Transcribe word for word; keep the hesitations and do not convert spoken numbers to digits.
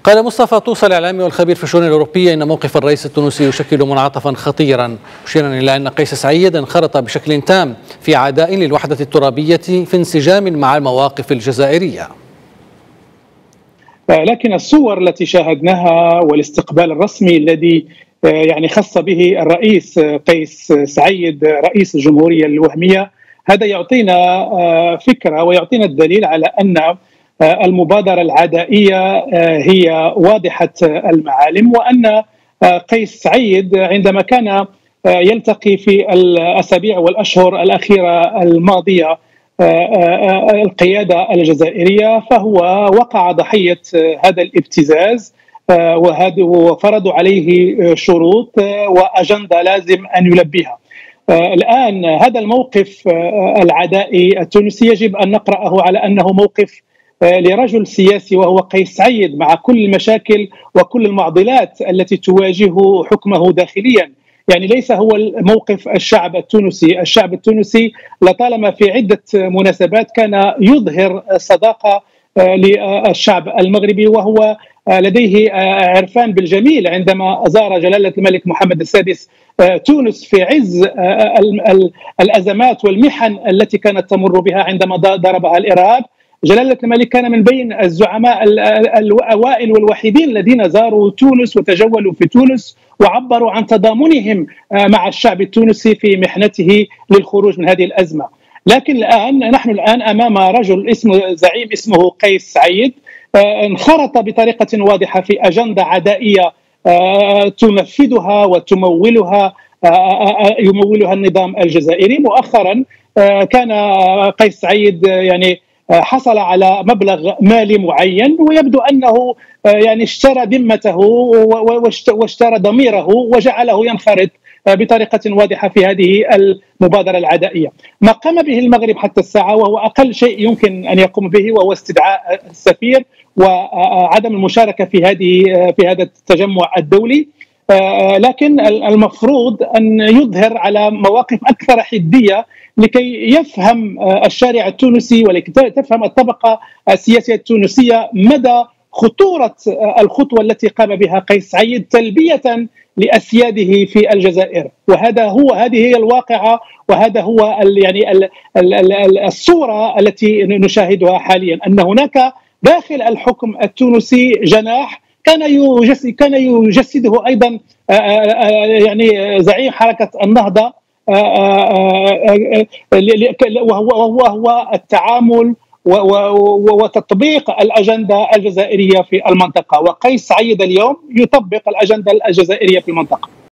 قال مصطفى طوس الإعلامي والخبير في الشؤون الأوروبية إن موقف الرئيس التونسي يشكل منعطفا خطيرا، مشيرا إلى أن قيس سعيد انخرط بشكل تام في عداء للوحدة الترابية في انسجام مع المواقف الجزائرية. لكن الصور التي شاهدناها والاستقبال الرسمي الذي يعني خص به الرئيس قيس سعيد رئيس الجمهورية الوهمية، هذا يعطينا فكرة ويعطينا الدليل على أن المبادرة العدائية هي واضحة المعالم، وأن قيس سعيد عندما كان يلتقي في الأسابيع والأشهر الأخيرة الماضية القيادة الجزائرية فهو وقع ضحية هذا الابتزاز، وفرضوا عليه شروط وأجندة لازم أن يلبيها. الآن هذا الموقف العدائي التونسي يجب أن نقرأه على أنه موقف لرجل سياسي وهو قيس سعيد، مع كل المشاكل وكل المعضلات التي تواجه حكمه داخليا. يعني ليس هو موقف الشعب التونسي، الشعب التونسي لطالما في عدة مناسبات كان يظهر صداقة للشعب المغربي، وهو لديه عرفان بالجميل عندما زار جلالة الملك محمد السادس تونس في عز الأزمات والمحن التي كانت تمر بها عندما ضربها الإرهاب. جلالة الملك كان من بين الزعماء الأوائل والوحيدين الذين زاروا تونس وتجولوا في تونس وعبروا عن تضامنهم مع الشعب التونسي في محنته للخروج من هذه الأزمة. لكن الآن نحن الآن أمام رجل اسمه زعيم اسمه قيس سعيد انخرط بطريقة واضحة في أجندة عدائية تنفذها وتمولها يمولها النظام الجزائري. مؤخرا كان قيس سعيد يعني حصل على مبلغ مالي معين، ويبدو أنه يعني اشترى ذمته واشترى ضميره وجعله ينخرط بطريقة واضحة في هذه المبادرة العدائية. ما قام به المغرب حتى الساعة وهو أقل شيء يمكن أن يقوم به وهو استدعاء السفير وعدم المشاركة في هذه في هذا التجمع الدولي، لكن المفروض أن يظهر على مواقف أكثر حدية لكي يفهم الشارع التونسي ولكي تفهم الطبقة السياسية التونسية مدى خطورة الخطوة التي قام بها قيس سعيد تلبية لأسياده في الجزائر. وهذا هو هذه هي الواقعة، وهذا هو يعني ال ال ال الصورة التي نشاهدها حاليا، أن هناك داخل الحكم التونسي جناح كان يجسد كان يجسده أيضا يعني زعيم حركة النهضة، وهو هو التعامل وتطبيق الأجندة الجزائرية في المنطقة، وقيس سعيد اليوم يطبق الأجندة الجزائرية في المنطقة.